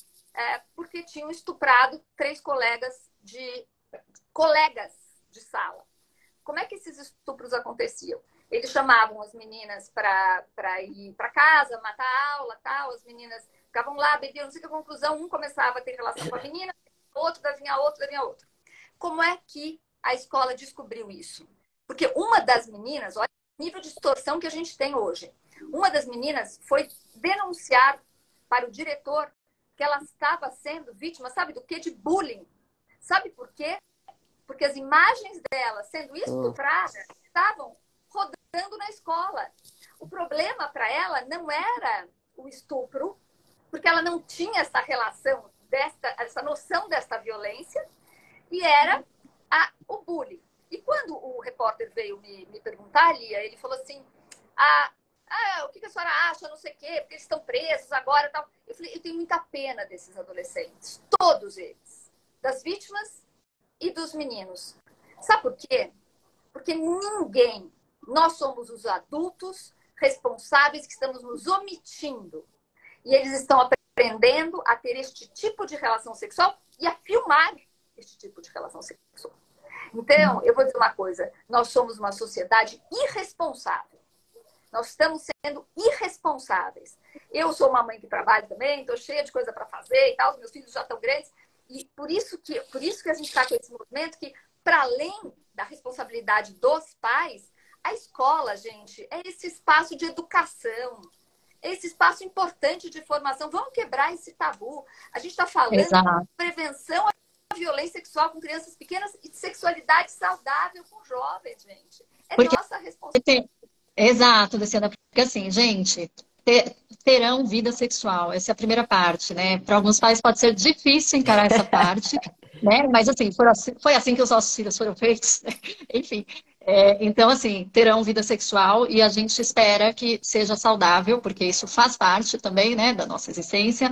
é, porque tinham estuprado três colegas de colegas de sala. Como é que esses estupros aconteciam? Eles chamavam as meninas para ir para casa, matar a aula, tal. As meninas ficavam lá, bebiam, não sei que, a conclusão, um começava a ter relação com a menina, outro, daí vinha outro, daí vinha outro. Como é que a escola descobriu isso? Porque uma das meninas, olha o nível de distorção que a gente tem hoje. Uma das meninas foi denunciar para o diretor que ela estava sendo vítima, sabe do quê? De bullying. Sabe por quê? Porque as imagens dela sendo estuprada estavam rodando na escola. O problema para ela não era o estupro, porque ela não tinha essa relação, desta, essa noção desta violência, e era a, o bullying. E quando o repórter veio me, me perguntar, Lia, ele falou assim: ah, ah, o que a senhora acha, não sei o quê, porque eles estão presos agora e tal. Eu falei: eu tenho muita pena desses adolescentes, todos eles, das vítimas e dos meninos. Sabe por quê? Porque ninguém, nós somos os adultos responsáveis que estamos nos omitindo. E eles estão aprendendo a ter este tipo de relação sexual e a filmar este tipo de relação sexual. Então, eu vou dizer uma coisa: nós somos uma sociedade irresponsável. Nós estamos sendo irresponsáveis. Eu sou uma mãe que trabalha também, estou cheia de coisa para fazer e tal, os meus filhos já estão grandes. E por isso que, por isso que a gente está com esse movimento que, para além da responsabilidade dos pais, a escola, gente, é esse espaço de educação, é esse espaço importante de formação. Vamos quebrar esse tabu. A gente está falando Exato. de prevenção à violência sexual com crianças pequenas e de sexualidade saudável com jovens, gente. É Porque nossa responsabilidade. Exato, Luciana, porque assim, gente, ter- terão vida sexual, essa é a primeira parte, né? Para alguns pais pode ser difícil encarar essa parte, né? Mas assim, foi assim, foi assim que os nossos filhos foram feitos, enfim. É, então, assim, terão vida sexual e a gente espera que seja saudável, porque isso faz parte também, né, da nossa existência.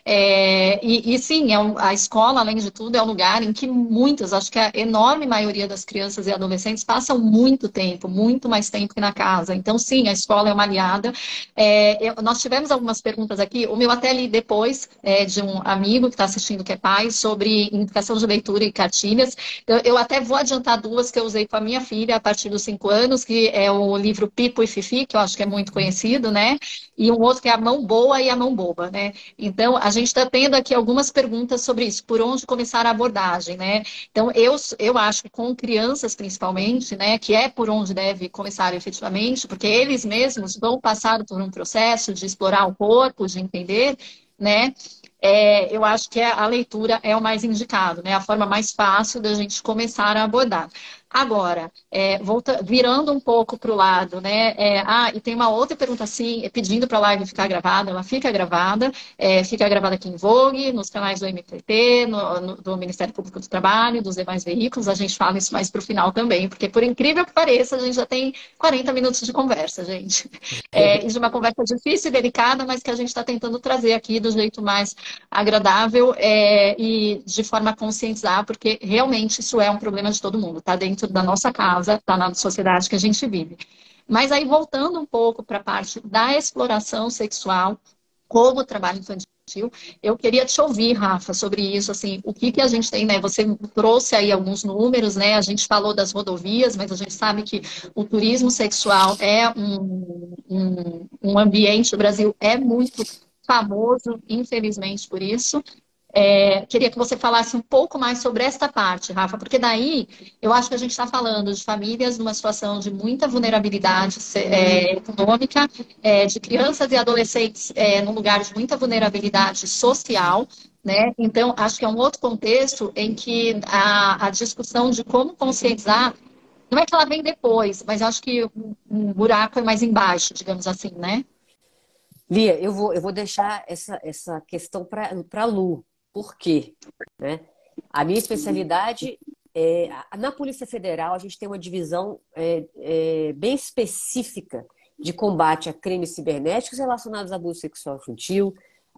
É, e, e sim, é um- a escola, além de tudo, é um lugar em que muitas, acho que a enorme maioria das crianças e adolescentes passam muito tempo, muito mais tempo que na casa. Então, sim, a escola é uma aliada. É, eu- nós tivemos algumas perguntas aqui, o meu até li depois, é, de um amigo que está assistindo, que é pai, sobre indicação de leitura e cartilhas. Eu, eu até vou adiantar duas que eu usei com a minha filha a partir dos cinco anos, que é o livro Pipo e Fifi, que eu acho que é muito conhecido, né? E um outro que é A Mão Boa e A Mão Boba, né? Então, a gente está tendo aqui algumas perguntas sobre isso, por onde começar a abordagem, né? Então, eu, eu acho que com crianças, principalmente, né, que é por onde deve começar efetivamente, porque eles mesmos vão passar por um processo de explorar o corpo, de entender, né? É, eu acho que a leitura é o mais indicado, né? A forma mais fácil da gente começar a abordar. Agora, é, volta, virando um pouco para o lado, né? É, ah, e tem uma outra pergunta assim, pedindo para a live ficar gravada, ela fica gravada, é, fica gravada aqui em Vogue, nos canais do M P T, no, no- do Ministério Público do Trabalho, dos demais veículos, a gente fala isso mais para o final também, porque por incrível que pareça, a gente já tem quarenta minutos de conversa, gente. É, e de uma conversa difícil e delicada, mas que a gente está tentando trazer aqui do jeito mais agradável, é, e de forma a conscientizar, porque realmente isso é um problema de todo mundo, está dentro da nossa casa, está na sociedade que a gente vive. Mas aí, voltando um pouco para a parte da exploração sexual como trabalho infantil, eu queria te ouvir, Rafa, sobre isso, assim, o que que a gente tem, né? Você trouxe aí alguns números, né? A gente falou das rodovias, mas a gente sabe que o turismo sexual é um, um, um ambiente, o Brasil é muito famoso, infelizmente, por isso. É, queria que você falasse um pouco mais sobre esta parte, Rafa, porque daí eu acho que a gente está falando de famílias numa situação de muita vulnerabilidade é, econômica, é, de crianças e adolescentes é, num lugar de muita vulnerabilidade social, né? Então, acho que é um outro contexto em que a, a discussão de como conscientizar Não é que ela vem depois, mas eu acho que o, o buraco é mais embaixo, digamos assim, né? Lia, eu vou, eu vou deixar essa, essa questão para a Lu. Por quê? Né? A minha especialidade é. Na Polícia Federal, a gente tem uma divisão é, é, bem específica de combate a crimes cibernéticos relacionados a abuso sexual infantil,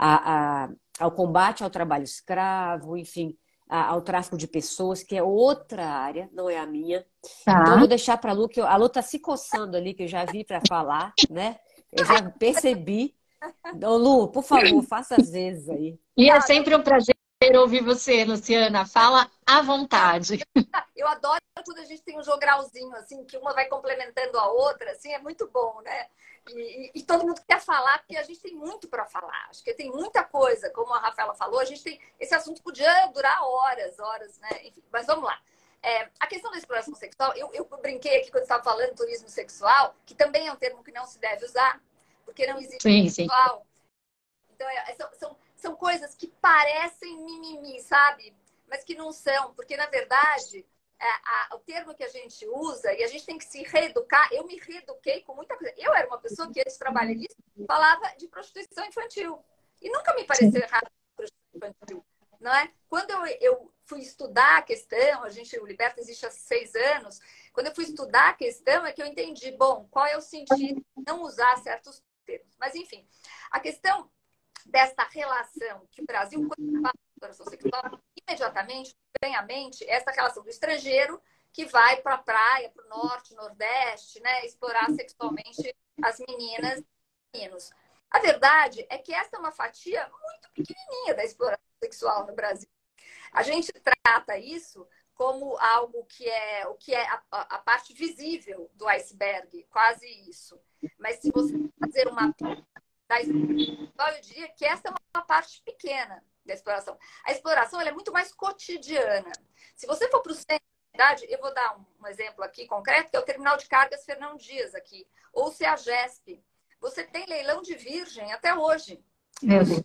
a, a, ao combate ao trabalho escravo, enfim, a, ao tráfico de pessoas, que é outra área, não é a minha. Então, eu Tá. vou deixar para a Lu, que eu, a Lu está se coçando ali, que eu já vi para falar, né? Eu já percebi. Ô, Lu, por favor, faça as vezes aí. E é Tá, sempre um prazer ouvir você, Luciana. Fala à vontade. eu adoro quando a gente tem um jogralzinho, assim, que uma vai complementando a outra, assim, é muito bom, né? E, e, e todo mundo quer falar, porque a gente tem muito para falar. Acho que tem muita coisa, como a Rafaela falou, a gente tem. Esse assunto podia durar horas, horas, né? Enfim, mas vamos lá. É, a questão da exploração sexual, eu, eu brinquei aqui quando estava falando turismo sexual, que também é um termo que não se deve usar, porque não existe Sim, sim. sexual. Então, é, são, são, são coisas que parecem mimimi, sabe? Mas que não são, porque, na verdade, é, a, o termo que a gente usa, e a gente tem que se reeducar, eu me reeduquei com muita coisa. Eu era uma pessoa que, antes de trabalhar nisso, falava de prostituição infantil. E nunca me pareceu errado prostituição infantil, não é? Quando eu, eu fui estudar a questão, a gente, o Liberta existe há seis anos, quando eu fui estudar a questão é que eu entendi, bom, qual é o sentido de não usar certos termos. Mas, enfim, a questão desta relação que o Brasil, quando fala de exploração sexual, imediatamente vem à mente essa relação do estrangeiro que vai para a praia, para o norte, nordeste, né, explorar sexualmente as meninas e meninos. A verdade é que essa é uma fatia muito pequenininha da exploração sexual no Brasil. A gente trata isso como algo que é o que é a, a parte visível do iceberg, quase isso. Mas se você fazer uma da exploração, eu diria que essa é uma parte pequena da exploração. A exploração ela é muito mais cotidiana. Se você for para o centro da cidade, eu vou dar um, um exemplo aqui concreto, que é o Terminal de Cargas Fernão Dias aqui, ou se a GESP. Você tem leilão de virgem até hoje. Meu Deus.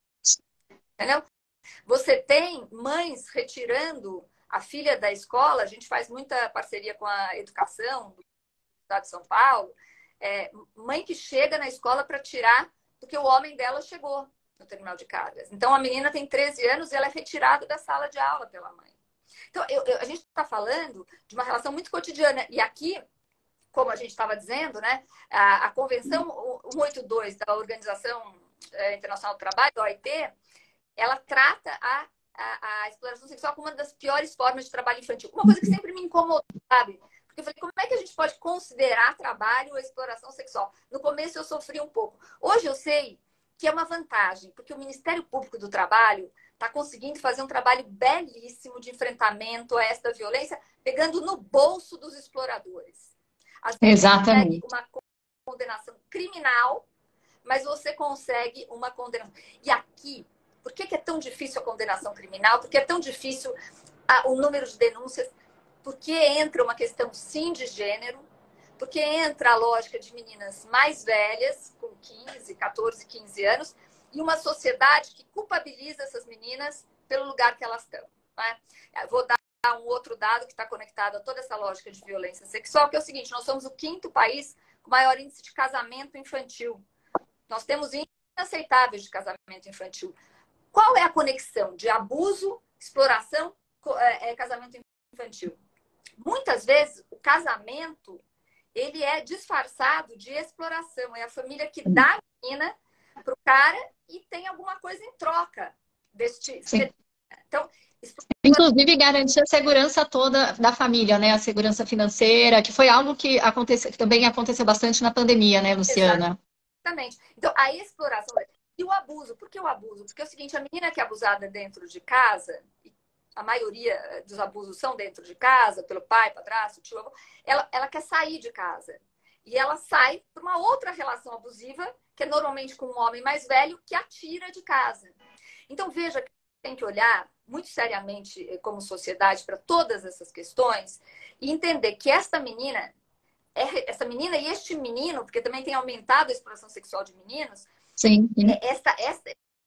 Entendeu? Você tem mães retirando a filha da escola, a gente faz muita parceria com a educação do Estado de São Paulo, é, mãe que chega na escola para tirar, porque o homem dela chegou no terminal de cargas. Então, a menina tem treze anos e ela é retirada da sala de aula pela mãe. Então, eu, eu, a gente está falando de uma relação muito cotidiana. E aqui, como a gente estava dizendo, né, a, a Convenção cento e oitenta e dois da Organização Internacional do Trabalho, da O I T, ela trata a, a, a exploração sexual como uma das piores formas de trabalho infantil. Uma coisa que sempre me incomodou, sabe? Porque eu falei, como é que a gente pode considerar trabalho ou exploração sexual? No começo eu sofri um pouco. Hoje eu sei que é uma vantagem, porque o Ministério Público do Trabalho está conseguindo fazer um trabalho belíssimo de enfrentamento a esta violência, pegando no bolso dos exploradores. Às vezes Exatamente. você consegue uma condenação criminal, mas você consegue uma condenação. E aqui, por que, que é tão difícil a condenação criminal? Porque é tão difícil a, o número de denúncias? Porque entra uma questão, sim, de gênero, porque entra a lógica de meninas mais velhas, com quinze, quatorze, quinze anos, e uma sociedade que culpabiliza essas meninas pelo lugar que elas estão. Né? Vou dar um outro dado que está conectado a toda essa lógica de violência sexual, que é o seguinte, nós somos o quinto país com maior índice de casamento infantil. Nós temos índices inaceitáveis de casamento infantil. Qual é a conexão de abuso, exploração, é, casamento infantil? Muitas vezes, o casamento, ele é disfarçado de exploração. É a família que dá a menina para o cara e tem alguma coisa em troca deste... Sim. Então, inclusive, garantir a segurança toda da família, né? A segurança financeira, que foi algo que, aconteceu, que também aconteceu bastante na pandemia, né, Luciana? Exatamente. Então, a exploração... E o abuso. Por que o abuso? Porque é o seguinte, a menina que é abusada dentro de casa... a maioria dos abusos são dentro de casa, pelo pai, padrasto, tio, avô, ela, ela quer sair de casa. E ela sai para uma outra relação abusiva, que é normalmente com um homem mais velho, que a tira de casa. Então, veja que tem que olhar muito seriamente como sociedade para todas essas questões e entender que esta menina, essa menina e este menino, porque também tem aumentado a exploração sexual de meninos, sim, sim. Esta, esta,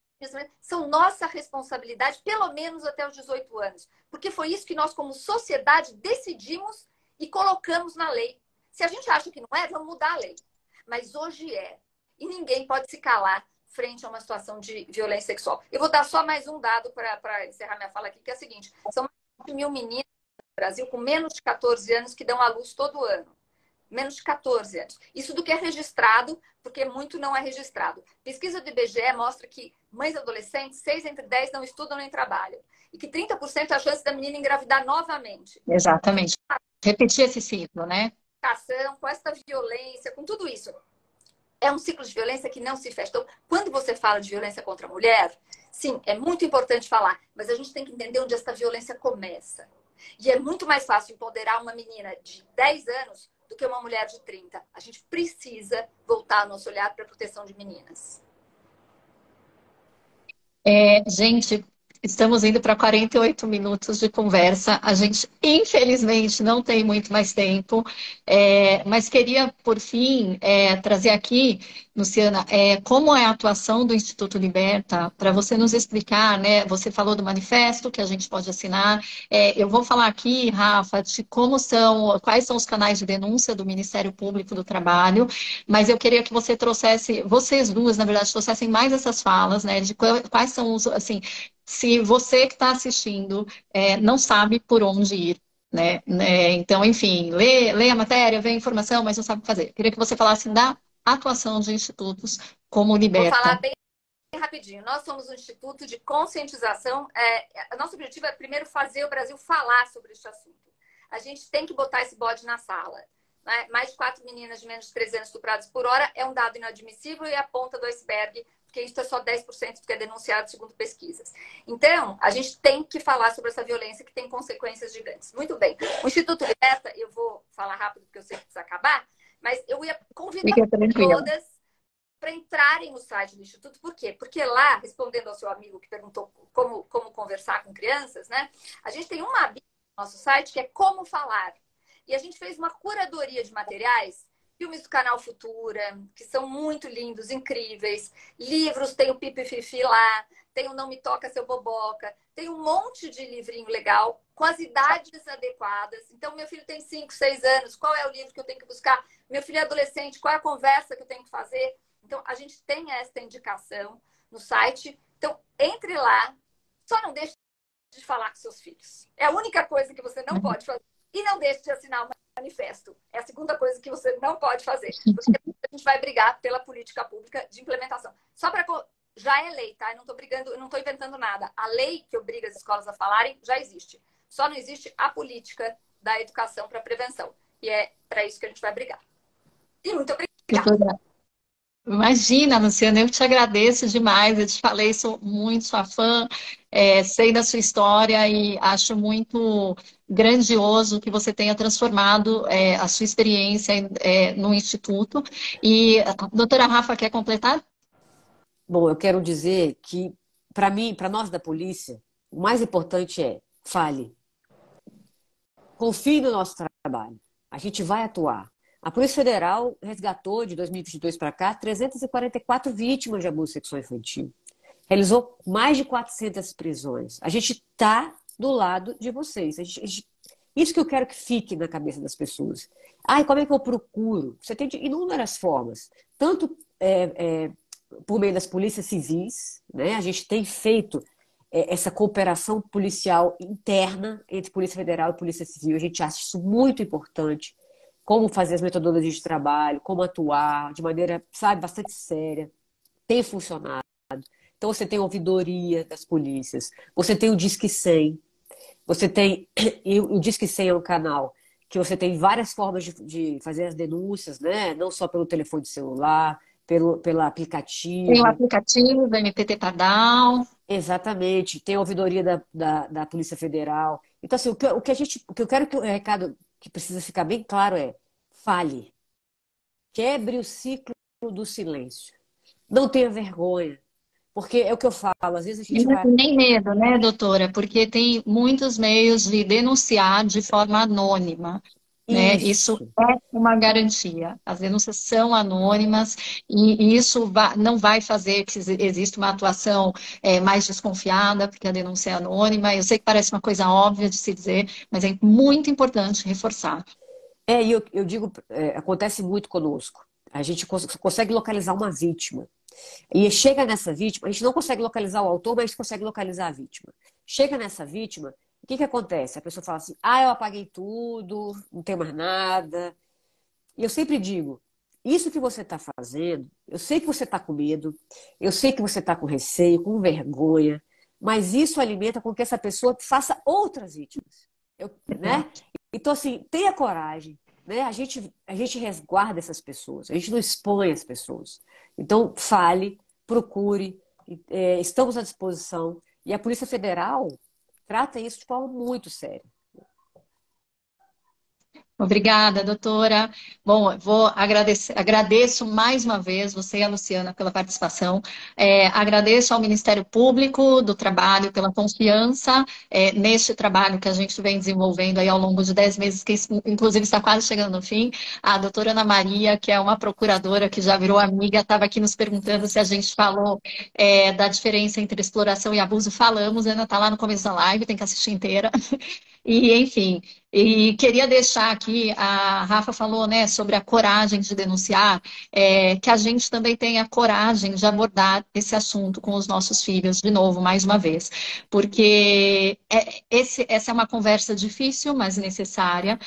são nossa responsabilidade, pelo menos até os dezoito anos. Porque foi isso que nós, como sociedade, decidimos e colocamos na lei. Se a gente acha que não é, vamos mudar a lei. Mas hoje é. E ninguém pode se calar frente a uma situação de violência sexual. Eu vou dar só mais um dado para encerrar minha fala aqui, que é o seguinte. São mais de mil meninas no Brasil com menos de quatorze anos que dão à luz todo ano. Menos de quatorze anos. Isso do que é registrado, porque muito não é registrado. Pesquisa do I B G E mostra que mães adolescentes, seis entre dez não estudam nem trabalham. E que trinta por cento é a chance da menina engravidar novamente. Exatamente. Repetir esse ciclo, né? Com essa violência, com tudo isso. É um ciclo de violência que não se fecha. Então, quando você fala de violência contra a mulher, sim, é muito importante falar, mas a gente tem que entender onde essa violência começa. E é muito mais fácil empoderar uma menina de dez anos do que uma mulher de trinta. A gente precisa voltar nosso olhar para a proteção de meninas. É, gente, estamos indo para quarenta e oito minutos de conversa. A gente, infelizmente, não tem muito mais tempo. É, mas queria, por fim, é, trazer aqui, Luciana, é, como é a atuação do Instituto Liberta, para você nos explicar, né? Você falou do manifesto que a gente pode assinar. É, eu vou falar aqui, Rafa, de como são, quais são os canais de denúncia do Ministério Público do Trabalho, mas eu queria que você trouxesse, vocês duas, na verdade, trouxessem mais essas falas, né? De quais são os, assim, se você que está assistindo é, não sabe por onde ir. Né? Né? Então, enfim, lê, lê a matéria, vê a informação, mas não sabe o que fazer. Queria que você falasse da atuação de institutos como o Vou Liberta. falar bem rapidinho. Nós somos um instituto de conscientização. É, nosso objetivo é, primeiro, fazer o Brasil falar sobre este assunto. A gente tem que botar esse bode na sala. Né? Mais de quatro meninas de menos de treze anos estupradas por hora é um dado inadmissível e a ponta do iceberg, porque isso é só dez por cento do que é denunciado segundo pesquisas. Então, a gente tem que falar sobre essa violência que tem consequências gigantes. Muito bem. O Instituto Liberta, eu vou falar rápido porque eu sei que precisa acabar, mas eu ia convidar todas para entrarem no site do Instituto. Por quê? Porque lá, respondendo ao seu amigo que perguntou como, como conversar com crianças, né? A gente tem uma aba no nosso site que é Como Falar. E a gente fez uma curadoria de materiais, filmes do canal Futura, que são muito lindos, incríveis. Livros, tem o Pipi Fifi lá, tem o Não Me Toca Seu Boboca, tem um monte de livrinho legal, com as idades adequadas. Então, meu filho tem cinco, seis anos, qual é o livro que eu tenho que buscar? Meu filho é adolescente, qual é a conversa que eu tenho que fazer? Então, a gente tem essa indicação no site. Então, entre lá, só não deixe de falar com seus filhos. É a única coisa que você não pode fazer. E não deixe de assinar o manifesto. É a segunda coisa que você não pode fazer. Porque a gente vai brigar pela política pública de implementação. Só para... Já é lei, tá? Eu não estou brigando, eu não estou inventando nada. A lei que obriga as escolas a falarem já existe. Só não existe a política da educação para prevenção. E é para isso que a gente vai brigar. E muito obrigada. Imagina, Luciana, eu te agradeço demais. Eu te falei, sou muito sua fã, é, sei da sua história e acho muito grandioso que você tenha transformado é, a sua experiência é, no Instituto. E a doutora Rafa quer completar? Bom, eu quero dizer que, para mim, para nós da polícia, o mais importante é fale. Confie no nosso trabalho. A gente vai atuar. A Polícia Federal resgatou, de dois mil e vinte e dois para cá, trezentas e quarenta e quatro vítimas de abuso sexual infantil. Realizou mais de quatrocentas prisões. A gente está do lado de vocês. A gente, a gente, isso que eu quero que fique na cabeça das pessoas. Ai, como é que eu procuro? Você tem de inúmeras formas. Tanto é, é, por meio das polícias civis, né? A gente tem feito é, essa cooperação policial interna entre Polícia Federal e Polícia Civil. A gente acha isso muito importante. Como fazer as metodologias de trabalho, como atuar de maneira, sabe, bastante séria. Tem funcionado. Então, você tem a ouvidoria das polícias, você tem o Disque cem, você tem... E o Disque cem é um canal que você tem várias formas de, de fazer as denúncias, né? Não só pelo telefone celular, pelo, pelo aplicativo. Tem o aplicativo do M P T Pardal. Exatamente. Tem a ouvidoria da, da, da Polícia Federal. Então, assim, o que, o que a gente... O que eu quero que o recado... que precisa ficar bem claro é, fale. Quebre o ciclo do silêncio. Não tenha vergonha. Porque é o que eu falo, às vezes a gente Não vai... tem nem medo, né, doutora? Porque tem muitos meios de denunciar de forma anônima. Né? Isso. Isso é uma garantia. As denúncias são anônimas e isso não vai fazer que exista uma atuação é, mais desconfiada, porque a denúncia é anônima. Eu sei que parece uma coisa óbvia de se dizer, mas é muito importante reforçar. É, e eu, eu digo, é, acontece muito conosco. A gente cons- consegue localizar uma vítima. E chega nessa vítima, a gente não consegue localizar o autor, mas a gente consegue localizar a vítima. Chega nessa vítima, o que que acontece? A pessoa fala assim, ah, eu apaguei tudo, não tem mais nada. E eu sempre digo, isso que você está fazendo, eu sei que você está com medo, eu sei que você está com receio, com vergonha, mas isso alimenta com que essa pessoa faça outras vítimas. Eu, né? Então, assim, tenha coragem, né? A gente, a gente resguarda essas pessoas, a gente não expõe as pessoas. Então, fale, procure, é, estamos à disposição. E a Polícia Federal trata isso de forma muito séria. Obrigada, doutora. Bom, vou agradecer, agradeço mais uma vez você e a Luciana pela participação. É, agradeço ao Ministério Público do Trabalho pela confiança é, neste trabalho que a gente vem desenvolvendo aí ao longo de dez meses, que inclusive está quase chegando ao fim. A doutora Ana Maria, que é uma procuradora que já virou amiga, estava aqui nos perguntando se a gente falou é, da diferença entre exploração e abuso. Falamos, ainda está lá no começo da live, tem que assistir inteira. E, enfim, e queria deixar aqui, a Rafa falou, né, sobre a coragem de denunciar, é, que a gente também tenha coragem de abordar esse assunto com os nossos filhos, de novo, mais uma vez, porque é, esse, essa é uma conversa difícil, mas necessária,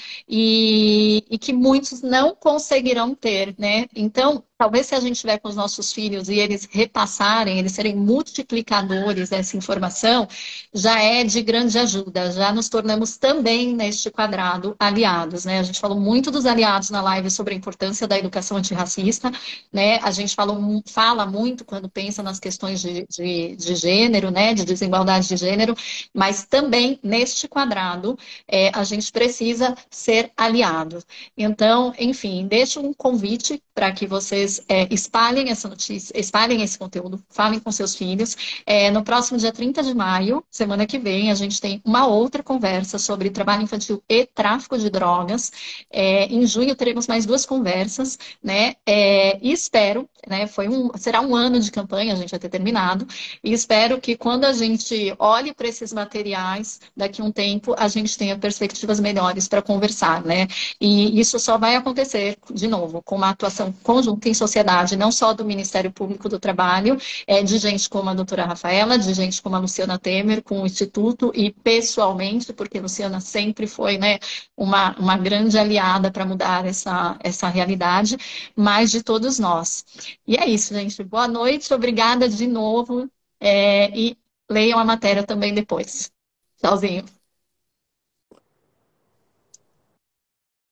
e, e que muitos não conseguirão ter, né? Então, talvez se a gente estiver com os nossos filhos e eles repassarem, eles serem multiplicadores dessa informação, já é de grande ajuda, já nos tornamos também neste quadrado aliados, né? A gente falou muito dos aliados na live sobre a importância da educação antirracista, né? A gente falou, fala muito quando pensa nas questões de, de, de gênero, né? De desigualdade de gênero, mas também neste quadrado é, a gente precisa ser aliado. Então, enfim, deixo um convite para que vocês é, espalhem essa notícia, espalhem esse conteúdo, falem com seus filhos. É, no próximo dia trinta de maio, semana que vem, a gente tem uma outra conversa sobre trabalho infantil e tráfico de drogas. É, em junho teremos mais duas conversas, né? É, e espero, né? Foi um, será um ano de campanha, a gente vai ter terminado, e espero que quando a gente olhe para esses materiais, daqui a um tempo, a gente tenha perspectivas melhores para conversar, né? E isso só vai acontecer, de novo, com uma atuação conjunta em sociedade, não só do Ministério Público do Trabalho, é, de gente como a doutora Rafaela, de gente como a Luciana Temer, com o Instituto, e pessoalmente, porque a Luciana sempre foi, né, uma, uma grande aliada para mudar essa, essa realidade, mas de todos nós. E é isso, gente. Boa noite, obrigada de novo, é, e leiam a matéria também depois. Tchauzinho.